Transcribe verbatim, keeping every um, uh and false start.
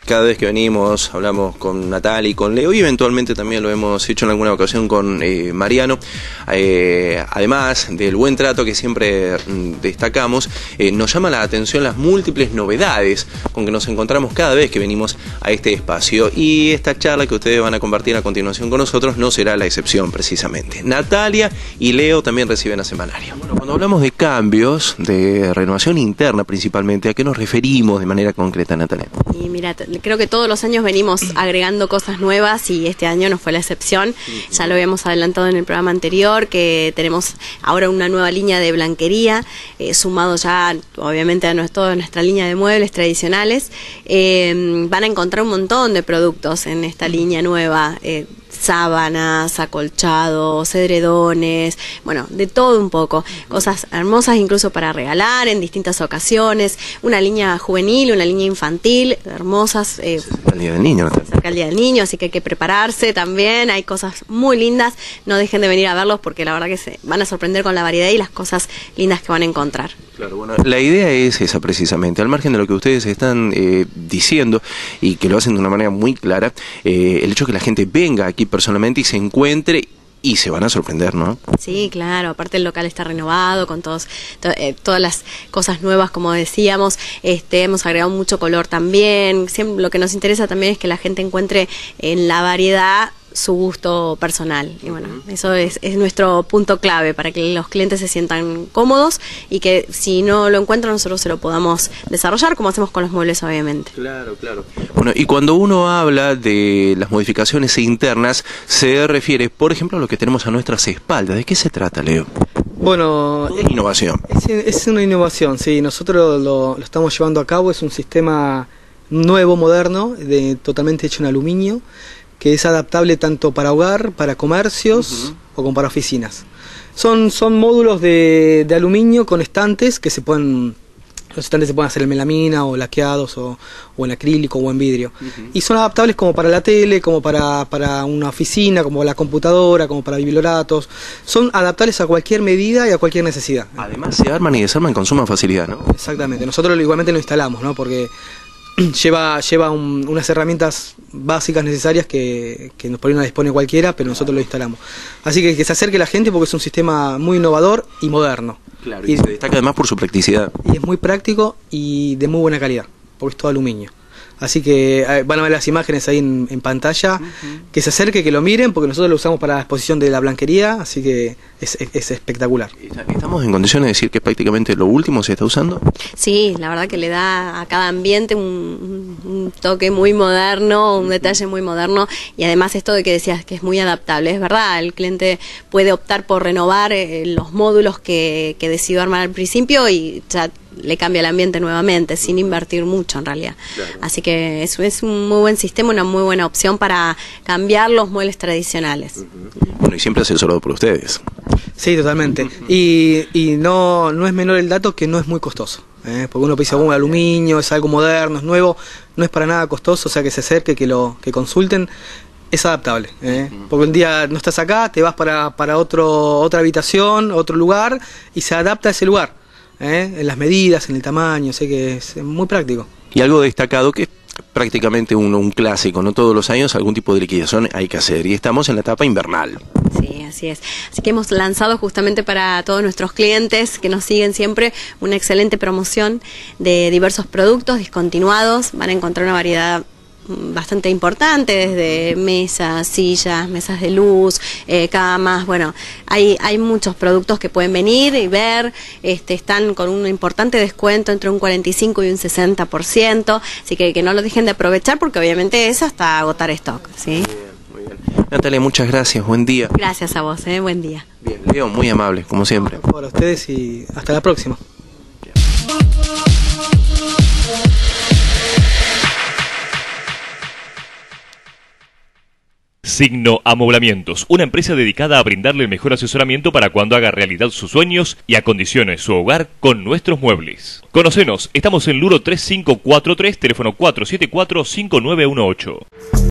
Cada vez que venimos hablamos con Natalia y con Leo, y eventualmente también lo hemos hecho en alguna ocasión con eh, Mariano. Eh, además del buen trato que siempre mm, destacamos, eh, nos llama la atención las múltiples novedades con que nos encontramos cada vez que venimos a este espacio, y esta charla que ustedes van a compartir a continuación con nosotros no será la excepción precisamente. Natalia y Leo también reciben a Semanario. Bueno, cuando hablamos de cambios, de renovación interna principalmente, ¿a qué nos referimos de manera concreta, Natalia? Y mira, creo que todos los años venimos agregando cosas nuevas y este año no fue la excepción. Ya lo habíamos adelantado en el programa anterior, que tenemos ahora una nueva línea de blanquería, eh, sumado ya obviamente a nuestro, toda nuestra línea de muebles tradicionales. Eh, van a encontrar un montón de productos en esta línea nueva, eh, sábanas, acolchados, edredones, bueno, de todo un poco, cosas hermosas incluso para regalar en distintas ocasiones, una línea juvenil, una línea infantil, hermosas. Eh, cerca el Día del Niño. Cerca el Día del Niño, así que hay que prepararse también, hay cosas muy lindas, no dejen de venir a verlos porque la verdad que se van a sorprender con la variedad y las cosas lindas que van a encontrar. Claro, bueno, la idea es esa precisamente, al margen de lo que ustedes están eh, diciendo y que lo hacen de una manera muy clara, eh, el hecho de que la gente venga aquí personalmente y se encuentre y se van a sorprender, ¿no? Sí, claro, aparte el local está renovado con todos, to, eh, todas las cosas nuevas, como decíamos, este, hemos agregado mucho color también. Siempre, lo que nos interesa también es que la gente encuentre en la variedad su gusto personal, y bueno, eso es, es nuestro punto clave para que los clientes se sientan cómodos y que si no lo encuentran nosotros se lo podamos desarrollar como hacemos con los muebles, obviamente. Claro, claro. Bueno, y cuando uno habla de las modificaciones internas, se refiere, por ejemplo, a lo que tenemos a nuestras espaldas. ¿De qué se trata, Leo? Bueno, es innovación. Es, es una innovación, sí. Nosotros lo, lo estamos llevando a cabo. Es un sistema nuevo, moderno, de, totalmente hecho en aluminio, que es adaptable tanto para hogar, para comercios, uh-huh, o como para oficinas. Son, son módulos de, de aluminio con estantes que se pueden, los estantes se pueden hacer en melamina o laqueados o, o en acrílico o en vidrio. Uh-huh. Y son adaptables como para la tele, como para, para una oficina, como la computadora, como para biblioratos. Son adaptables a cualquier medida y a cualquier necesidad. Además se arman y desarman con suma facilidad, ¿no? Exactamente. Nosotros igualmente lo instalamos, ¿no? Porque lleva lleva un, unas herramientas básicas necesarias que, que por ahí no dispone cualquiera, pero nosotros lo instalamos. Así que que se acerque la gente porque es un sistema muy innovador y moderno. Claro, y, y se destaca además por su practicidad. Y es muy práctico y de muy buena calidad, porque es todo aluminio. Así que eh, van a ver las imágenes ahí en, en pantalla, uh-huh, que se acerque, que lo miren, porque nosotros lo usamos para la exposición de la blanquería, así que es, es, es espectacular. ¿Estamos en condiciones de decir que prácticamente lo último se está usando? Sí, la verdad que le da a cada ambiente un, un toque muy moderno, un detalle muy moderno, y además esto de que decías que es muy adaptable, es verdad, el cliente puede optar por renovar eh, los módulos que, que decidió armar al principio y ya le cambia el ambiente nuevamente, sin invertir mucho en realidad. Claro. Así que es, es un muy buen sistema, una muy buena opción para cambiar los muebles tradicionales. Uh-huh. Bueno, y siempre asesorado por ustedes. Sí, totalmente. Uh-huh. Y, y no, no es menor el dato que no es muy costoso. ¿eh? Porque uno piensa, oh, aluminio, es algo moderno, es nuevo, no es para nada costoso, o sea que se acerque, que lo que consulten. Es adaptable, ¿eh? Uh-huh. Porque un día no estás acá, te vas para, para otro, otra habitación, otro lugar, y se adapta a ese lugar. ¿Eh? En las medidas, en el tamaño, sé que es muy práctico. Y algo destacado que es prácticamente un, un clásico, no todos los años algún tipo de liquidación hay que hacer, y estamos en la etapa invernal. Sí, así es. Así que hemos lanzado justamente para todos nuestros clientes que nos siguen siempre una excelente promoción de diversos productos discontinuados. Van a encontrar una variedad bastante importante, desde mesas, sillas, mesas de luz, eh, camas, bueno, hay, hay muchos productos que pueden venir y ver, este, están con un importante descuento entre un cuarenta y cinco y un sesenta por ciento, así que que no lo dejen de aprovechar porque obviamente es hasta agotar stock, ¿sí? Muy bien, muy bien. Natalia, muchas gracias, buen día. Gracias a vos, eh, buen día. Bien, Leo, muy amable, como siempre. Por favor, a ustedes y hasta la próxima. Signo Amoblamientos, una empresa dedicada a brindarle el mejor asesoramiento para cuando haga realidad sus sueños y acondicione su hogar con nuestros muebles. Conocenos, estamos en Luro tres cinco cuatro tres, teléfono cuatro siete cuatro cinco nueve uno ocho.